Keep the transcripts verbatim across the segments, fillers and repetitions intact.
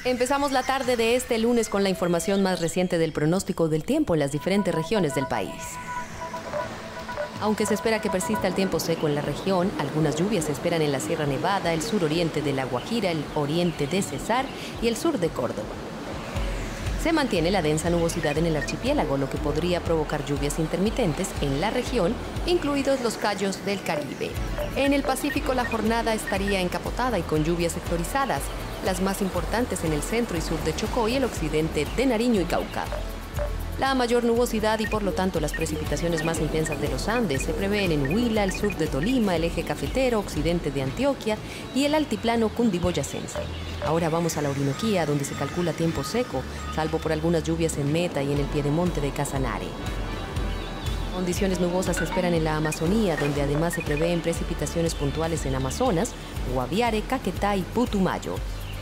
Empezamos la tarde de este lunes con la información más reciente del pronóstico del tiempo en las diferentes regiones del país. Aunque se espera que persista el tiempo seco en la región, algunas lluvias se esperan en la Sierra Nevada, el suroriente de La Guajira, el oriente de Cesar y el sur de Córdoba. Se mantiene la densa nubosidad en el archipiélago, lo que podría provocar lluvias intermitentes en la región, incluidos los cayos del Caribe. En el Pacífico la jornada estaría encapotada y con lluvias sectorizadas, las más importantes en el centro y sur de Chocó y el occidente de Nariño y Cauca. La mayor nubosidad y por lo tanto las precipitaciones más intensas de los Andes se prevén en Huila, el sur de Tolima, el eje cafetero, occidente de Antioquia y el altiplano cundiboyacense. Ahora vamos a la Orinoquía, donde se calcula tiempo seco, salvo por algunas lluvias en Meta y en el piedemonte de Casanare. Condiciones nubosas se esperan en la Amazonía, donde además se prevén precipitaciones puntuales en Amazonas, Guaviare, Caquetá y Putumayo.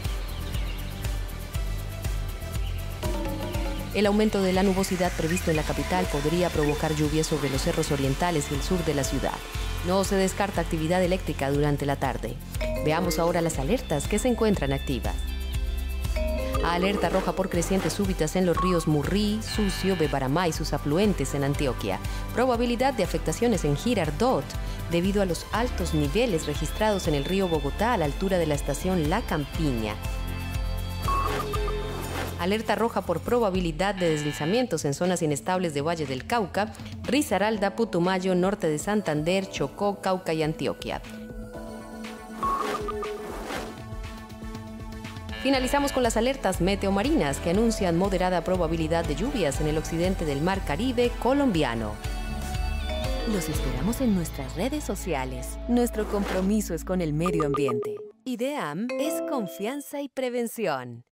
El aumento de la nubosidad previsto en la capital podría provocar lluvias sobre los cerros orientales y el sur de la ciudad. No se descarta actividad eléctrica durante la tarde. Veamos ahora las alertas que se encuentran activas. Alerta roja por crecientes súbitas en los ríos Murrí, Sucio, Bebaramá y sus afluentes en Antioquia. Probabilidad de afectaciones en Girardot debido a los altos niveles registrados en el río Bogotá a la altura de la estación La Campiña. Alerta roja por probabilidad de deslizamientos en zonas inestables de Valle del Cauca, Risaralda, Putumayo, norte de Santander, Chocó, Cauca y Antioquia. Finalizamos con las alertas meteomarinas que anuncian moderada probabilidad de lluvias en el occidente del Mar Caribe colombiano. Los esperamos en nuestras redes sociales. Nuestro compromiso es con el medio ambiente. IDEAM es confianza y prevención.